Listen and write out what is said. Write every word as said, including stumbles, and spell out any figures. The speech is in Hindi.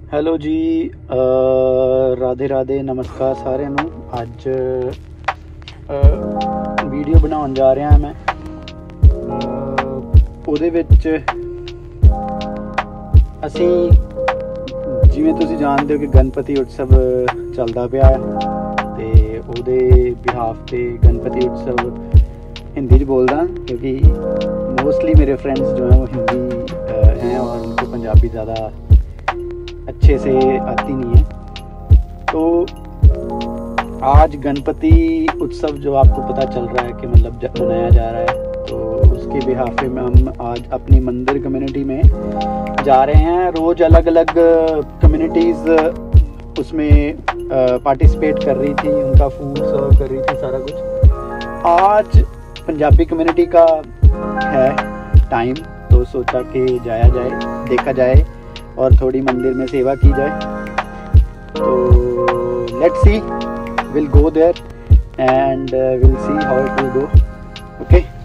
ਹੈਲੋ ਜੀ, ਰਾਧੇ ਰਾਧੇ, ਨਮਸਕਾਰ ਸਾਰਿਆਂ ਨੂੰ। ਅੱਜ ਵੀਡੀਓ ਬਣਾਉਣ ਜਾ ਰਿਹਾ ਮੈਂ। ਉਹਦੇ ਵਿੱਚ ਅਸੀਂ ਜਿਵੇਂ ਤੁਸੀਂ ਜਾਣਦੇ ਹੋ ਕਿ ਗਣਪਤੀ ਉਤਸਵ ਚੱਲਦਾ ਪਿਆ ਹੈ ਅਤੇ ਉਹਦੇ ਬਿਹਾਫ 'ਤੇ ਗਣਪਤੀ ਉਤਸਵ हिंदी च बोलता क्योंकि मोस्टली मेरे फ्रेंड्स जो हैं वो हिंदी हैं और उनको पंजाबी ज़्यादा अच्छे से आती नहीं है। तो आज गणपति उत्सव जो आपको पता चल रहा है कि मतलब जब मनाया जा रहा है, तो उसके बिहाफे में हम आज अपनी मंदिर कम्युनिटी में जा रहे हैं। रोज़ अलग अलग कम्युनिटीज़ उसमें पार्टिसिपेट कर रही थी, उनका फूड सर्व कर रही थी, सारा कुछ। आज पंजाबी कम्युनिटी का है टाइम, तो सोचा कि जाया जाए, देखा जाए और थोड़ी मंदिर में सेवा की जाए। तो let's see, we'll go there and we'll see how it will go. Okay.